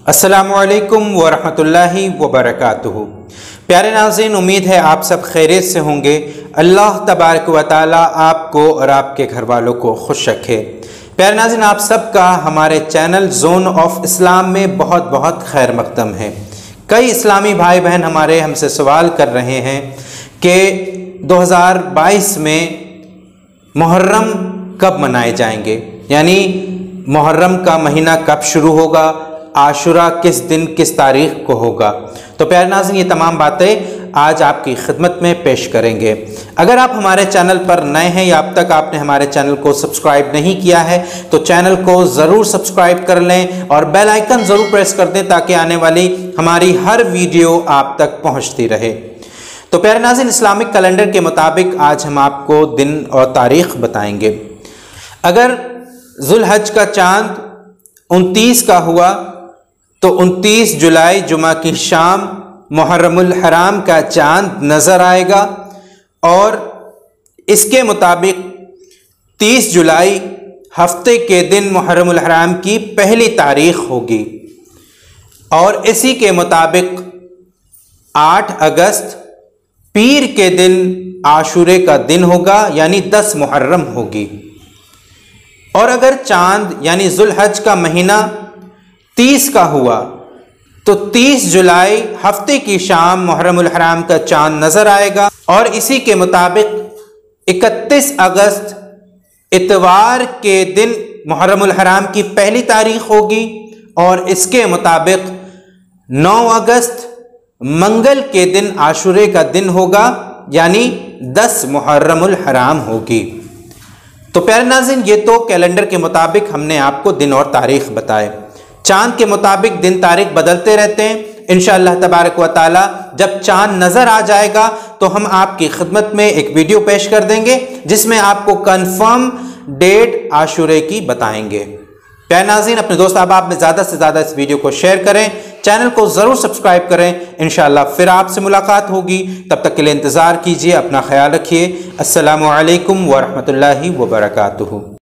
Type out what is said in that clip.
अस्सलामुअलैकुम वरहमतुल्लाहि वबरकातुहू। प्यारे नाज़रीन, उम्मीद है आप सब खैरियत से होंगे। अल्लाह तबारक व तआला आपको और आपके घर वालों को खुश रखे। प्यारे नाज़रीन, आप सबका हमारे चैनल जोन ऑफ इस्लाम में बहुत बहुत खैर मक़दम है। कई इस्लामी भाई बहन हमारे हमसे सवाल कर रहे हैं कि 2022 में मुहर्रम कब मनाए जाएंगे, यानी मुहर्रम का महीना कब शुरू होगा, आशुरा किस दिन किस तारीख को होगा। तो प्यारे नाज़रीन, ये तमाम बातें आज आपकी खिदमत में पेश करेंगे। अगर आप हमारे चैनल पर नए हैं या अब तक आपने हमारे चैनल को सब्सक्राइब नहीं किया है तो चैनल को ज़रूर सब्सक्राइब कर लें और बेल आइकन ज़रूर प्रेस कर दें ताकि आने वाली हमारी हर वीडियो आप तक पहुँचती रहे। तो प्यारे नाज़रीन, इस्लामिक कैलेंडर के मुताबिक आज हम आपको दिन और तारीख बताएंगे। अगर ज़ुल्हज का चाँद 29 का हुआ तो 29 जुलाई जुमा की शाम मुहर्रमुल हराम का चाँद नज़र आएगा और इसके मुताबिक 30 जुलाई हफ्ते के दिन मुहर्रमुल हराम की पहली तारीख होगी और इसी के मुताबिक 8 अगस्त पीर के दिन आशूरे का दिन होगा, यानी 10 मुहर्रम होगी। और अगर चाँद यानी ज़ुल्हज का महीना 30 का हुआ तो 30 जुलाई हफ्ते की शाम मुहर्रमुल हराम का चाँद नज़र आएगा और इसी के मुताबिक 31 अगस्त इतवार के दिन मुहर्रमुल हराम की पहली तारीख होगी और इसके मुताबिक 9 अगस्त मंगल के दिन आशूरे का दिन होगा, यानी 10 मुहर्रमुल हराम होगी। तो प्यारे नाज़रीन, ये तो कैलेंडर के मुताबिक हमने आपको दिन और तारीख बताए। चाँद के मुताबिक दिन तारीख बदलते रहते हैं। इंशाअल्लाह तबारक व तआला जब चाँद नज़र आ जाएगा तो हम आपकी खिदमत में एक वीडियो पेश कर देंगे जिसमें आपको कंफर्म डेट आशूरे की बताएंगे। प्यारे नाज़रीन, अपने दोस्त अहबाब में ज़्यादा से ज़्यादा इस वीडियो को शेयर करें, चैनल को ज़रूर सब्सक्राइब करें। इंशाअल्लाह फिर आपसे मुलाकात होगी, तब तक के लिए इंतज़ार कीजिए। अपना ख्याल रखिए। अस्सलामु अलैकुम वरहमतुल्लाहि वबरकातुहू।